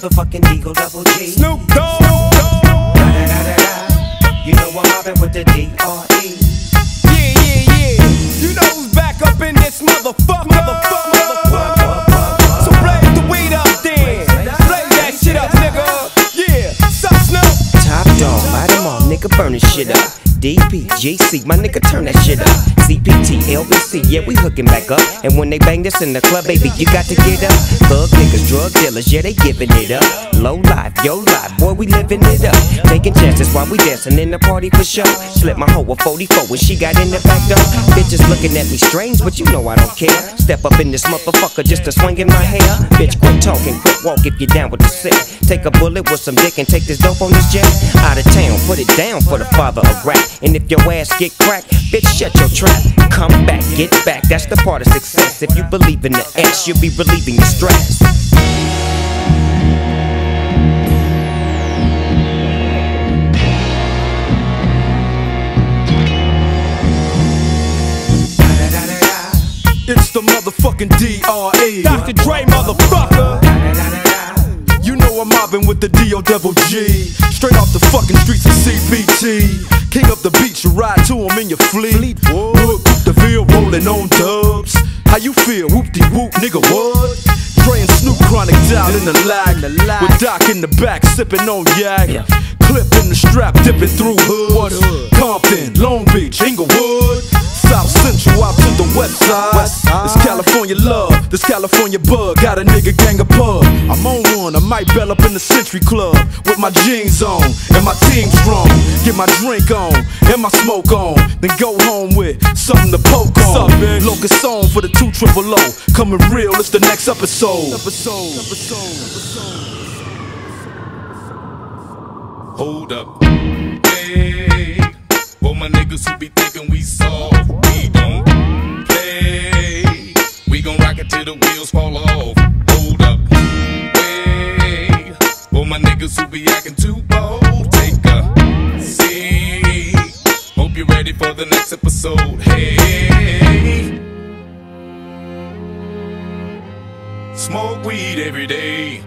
motherfucking Eagle Double G. Snoop Dogg. You know I'm mobbing with the D.R.E. Yeah. You know who's back up in this motherfucker. So blaze the weed up then. Blaze that shit up, nigga. Yeah. Sup, Snoop? Top dog, bite them all, nigga, burnin' shit up. DP, GC, my nigga, turn that shit up. CPT, LBC, yeah, we hooking back up. And when they bang this in the club, baby, you got to get up. Thug niggas, drug dealers, yeah, they giving it up. Low life, yo life, boy, we living it up. Taking chances while we dancing in the party for sure. Slip my hoe a 44 when she got in the back door. Bitches looking at me strange, but you know I don't care. Step up in this motherfucker just to swing in my hair. Bitch, quit talking, quit walk if you're down with the sick. Take a bullet with some dick and take this dope on this jet. Out of town, put it down for the father of rap. And if your ass get cracked, bitch, shut your trap. Come back, get back, that's the part of success. If you believe in the S, you'll be relieving your stress. It's the motherfucking D.R.E. Dr. Dre, motherfucker. You know I'm mobbing with the D.O.G. Straight off the fucking streets of CPT. King up the beach, you ride to him in your fleet. Look, the Ville rolling on dubs. How you feel? Whoop-de-whoop, nigga, what? Dre and Snoop Chronic down in the lag. With Doc in the back, sipping on yak. Clip in the strap, dipping through hood. Compton, Long Beach, Inglewood. South Central out to the west side. This California love, this California bug. Got a nigga gang of pub. I'm on one, I might bell up in the Century Club with my jeans on and my team strong. Get my drink on and my smoke on, then go home with something to poke on. Locust song for the 2 triple O. Coming real, it's the next episode. Hold up, hey, for my niggas who be thinking we soft, we don't play. We gon' rock it till the wheels fall off. Hold up, hey, for my niggas who be acting too bold, take a seat. Hope you're ready for the next episode. Hey, smoke weed every day.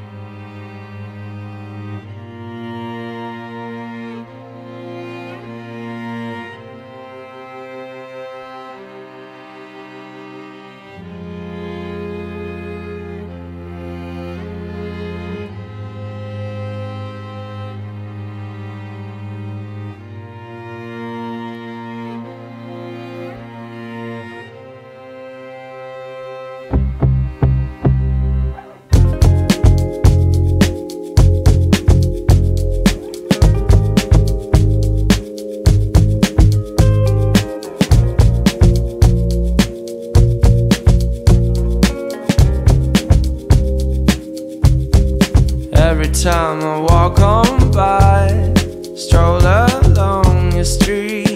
Every time I walk on by, stroll along your street,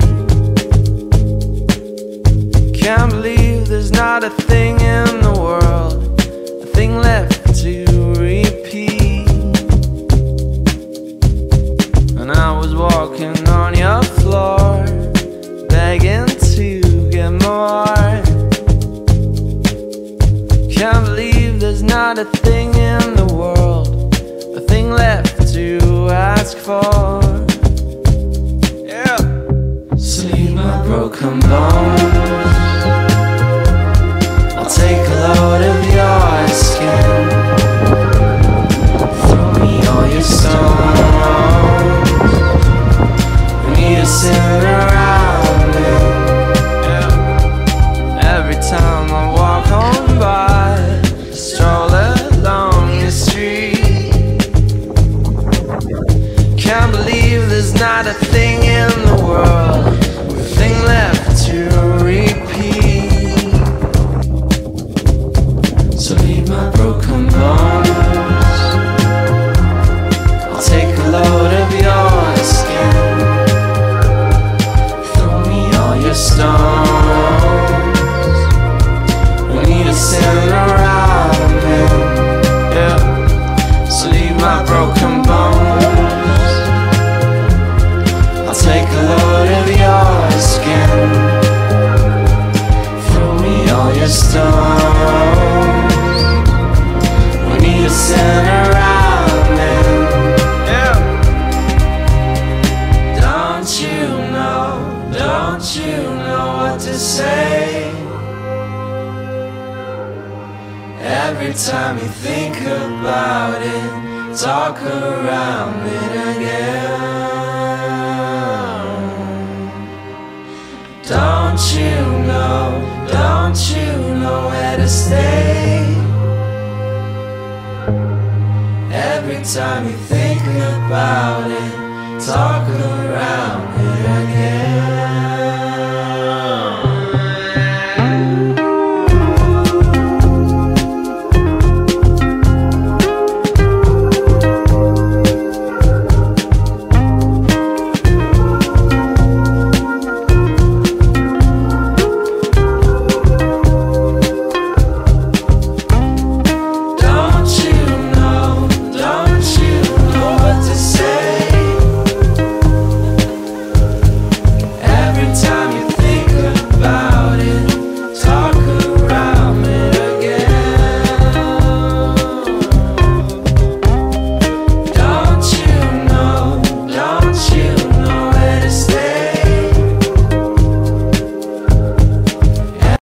can't believe there's not a thing in the world, a thing left to repeat. And I was walking on your floor, begging to get more. Can't believe there's not a thing in the world, a thing left to ask for. Yeah. Sleep my broken bones, I'll take a load of your skin. Throw me all your stones, we need to sit around me. Yeah. Every time I walk on by, stroll along the street, can't believe there's not a thing in the world, a thing left to repeat. So leave my broken bones, I'll take a load of your skin. Throw me all your stones, we need to sit around me. Yeah. So leave my broken bones, I'll take a load of your skin. Throw me all your stones, we need to sit around me. Every time you think about it, talk around it again. Don't you know where to stay? Every time you think about it, talk around